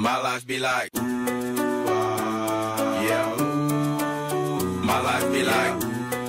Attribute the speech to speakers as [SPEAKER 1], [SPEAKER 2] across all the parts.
[SPEAKER 1] My life be like, ooh, yeah, ooh. My life be like,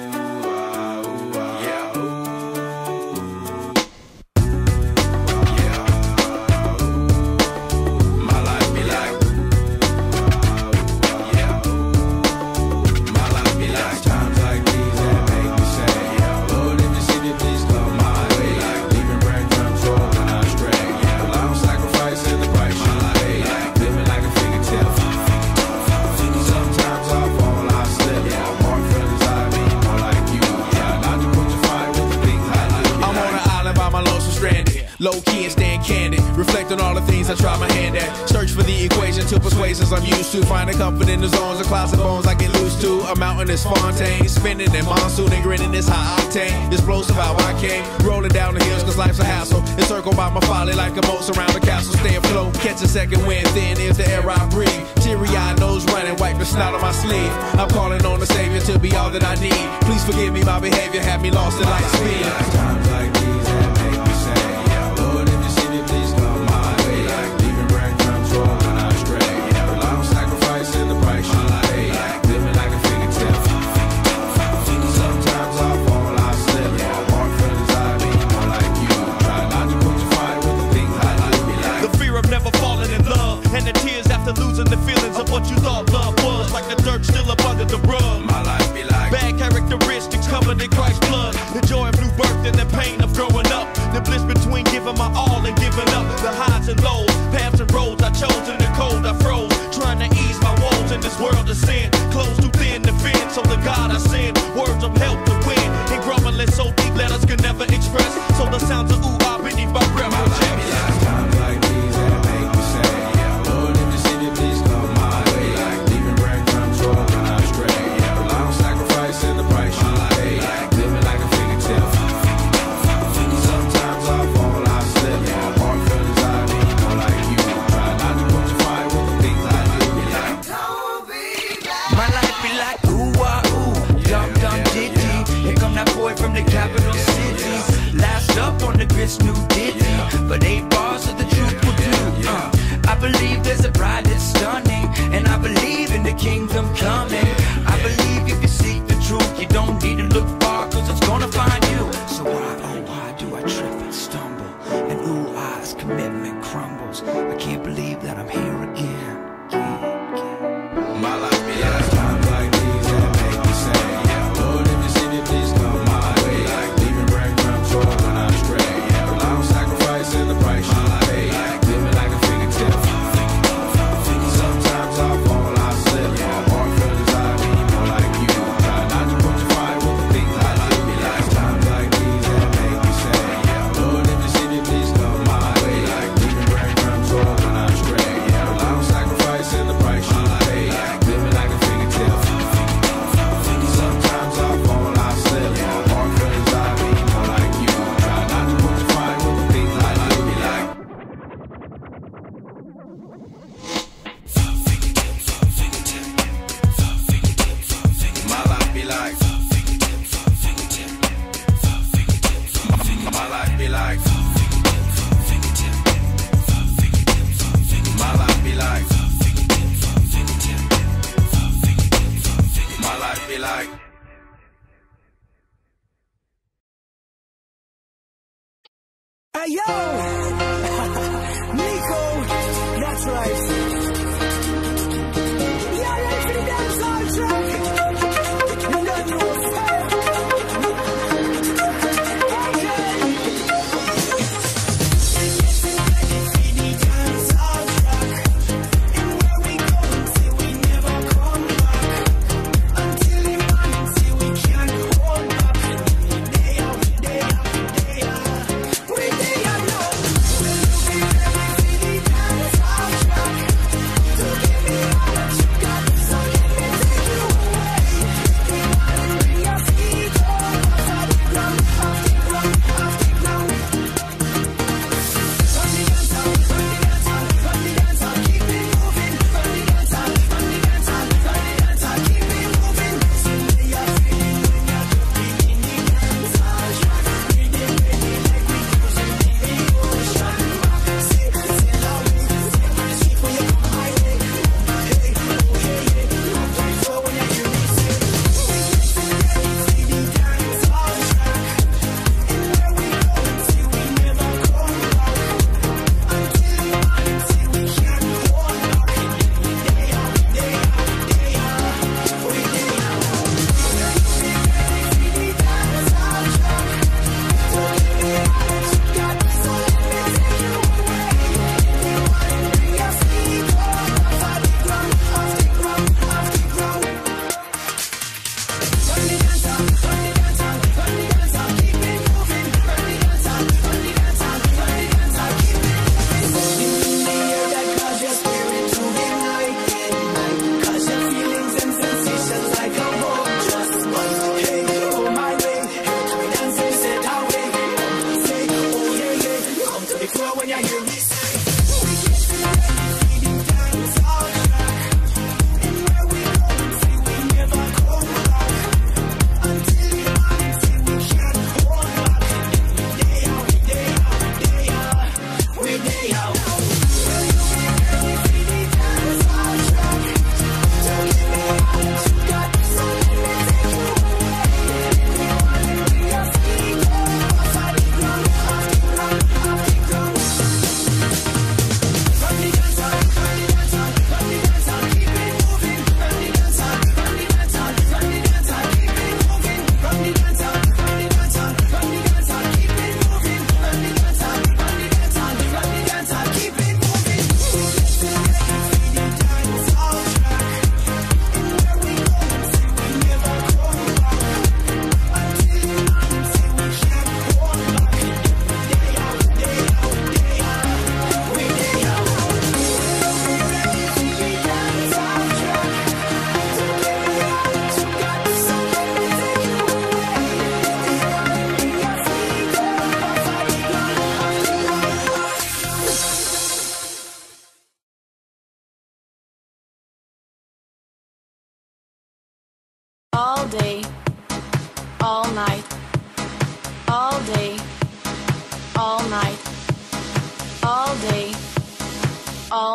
[SPEAKER 2] low-key and staying candid, reflect on all the things I try my hand at. Search for the equation to persuasions I'm used to. Finding comfort in the zones of closet bones I get loose to. A mountain is Fontaine, spinning in monsoon and grinning is high octane. Explosive how I came, rolling down the hills cause life's a hassle. Encircled by my folly like a moat around the castle. Stay afloat, catch a second wind, thin is the air I breathe. Teary-eyed nose running, wipe the snot on my sleeve. I'm calling on the Savior to be all that I need. Please forgive me, my behavior had me lost in light speed.
[SPEAKER 1] Times like these that make me say, Lord, if you see me, please come my way. Like leaving breadcrumbs rolling I stray. But I'm sacrificing the price you pay. Like living like a fairy tale. Sometimes I fall, I slip. Walk for desire, be more like you. Try not to put your fire with the things I like me like.
[SPEAKER 3] The fear of never falling in love, and the tears after losing the feelings of what you thought love was. Like the dirt still up under the rug.
[SPEAKER 1] My life be like
[SPEAKER 3] bad characteristics covered in Christ's blood. The joy of new birth and the pain of growing up. The bliss between giving my all and giving up. The highs and lows, paths and roads I chose. In the cold I froze, trying to ease my woes in this world of sin. Close too thin to fit, so the God I send words of help to win. And grumbling so deep letters can never express. So the sounds of ooh ah beneath my breath will check.
[SPEAKER 1] Times like these that make me say, Lord, if you see me, please come my way. Like leaving breadcrumbs rolling I stray. But I'm sacrificing the price you pay. Like living like a fairy tale. Sometimes I fall, I slip. Walk for desire, be more like you. Try not to put your fire with the things I do.
[SPEAKER 4] My life be like ooh ah ooh, dum dum diddy. Here come that boy from the capital city. Last up on the grist, new ditty. But 8 bars of the truth will do. I believe there's a bride that's stunning, and I believe in the kingdom coming. I believe if you seek the truth, you don't need to look far, cause it's gonna find you. So why, oh why do I trip and stumble? And ooh ah's commitment crumbles. I can't believe that I'm here again.
[SPEAKER 1] My life be like times like these that make me say, Lord, if you see me, please come my way. Like leaving breadcrumbs rolling I stray. But I'm sacrificing the price you pay. Like living like a fairy tale. Sometimes I fall, I slip. Walk for desire, be more like you. Try not to put your fire with the things I like. Be like times like these that make me say, Lord, if you see me, please come my way. Like leaving breadcrumbs rolling I stray. But I'm sacrificing the price you pay. Like living like a fairy tale. Sometimes I fall, I slip. Walk for desire, be more like you. Try not to put your fire with the things I like. Be like my life be like my life be like my life be like my life be like.
[SPEAKER 5] Hey yo, Nico, that's right. Yeah, ready for the dancehall track? You don't know what's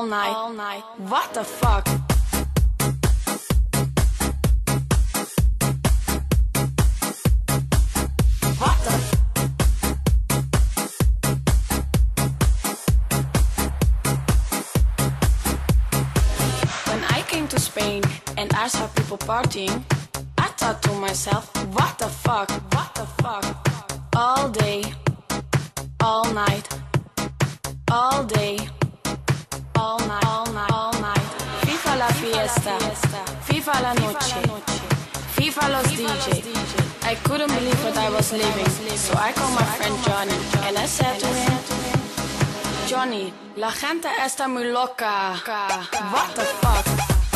[SPEAKER 6] all night. What the fuck? What the When I came to Spain and I saw people partying, I thought to myself, what the fuck? What the fuck? All day, all night, all day, all night, all night, all night. FIFA la fiesta, FIFA la noche, FIFA los DJ. I couldn't believe what I was living, so I called my friend Johnny and I said to him, Johnny, la gente está muy loca. What the fuck?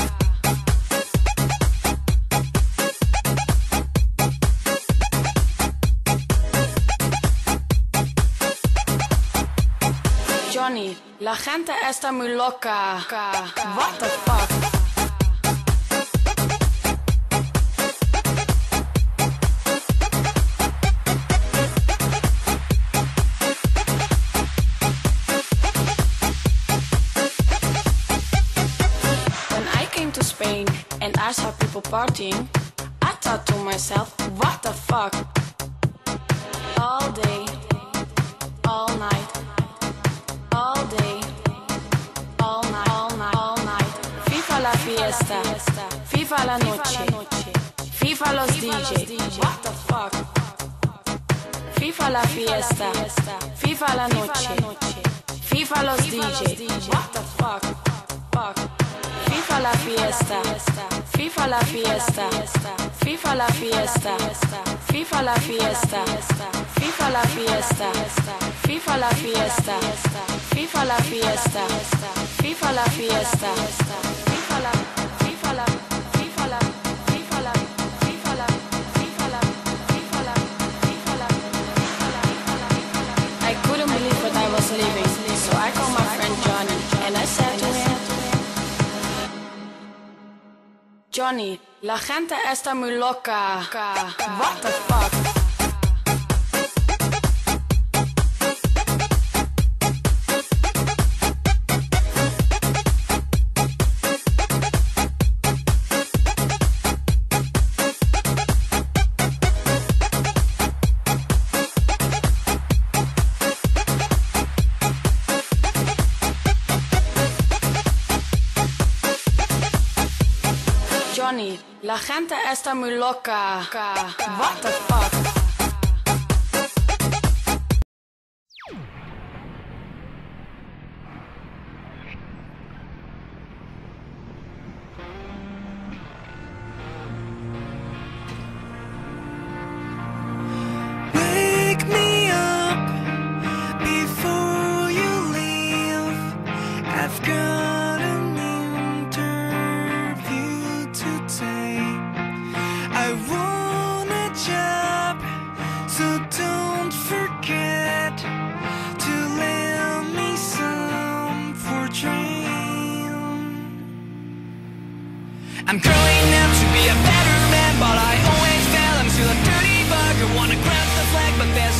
[SPEAKER 6] Johnny, la gente está muy loca. What the fuck? When I came to Spain and I saw people partying, I thought to myself, what the fuck? All day, all night, all day, all night, all night, all night. FIFA la fiesta, FIFA la noche, FIFA los DJ. What the fuck? FIFA la fiesta, FIFA la noche, FIFA los DJ. What the fuck? Fuck. FIFA la fiesta, FIFA la fiesta, FIFA la fiesta, FIFA la fiesta, FIFA la fiesta, FIFA la fiesta, FIFA la fiesta, FIFA la fiesta, FIFA la, FIFA la, FIFA la, FIFA la, FIFA la, FIFA la, FIFA la, FIFA la. I couldn't believe what I was living, so I called my friend Johnny and I said to him, Johnny, la gente está muy loca. What the fuck? Johnny, la gente está muy loca. What the fuck?
[SPEAKER 7] Wake me up before you leave. I've got an interview to take. I want a job, so don't forget to lend me some for train. I'm growing up to be a better man, but I always fail. I'm still a dirty bugger, wanna grab the flag, but there's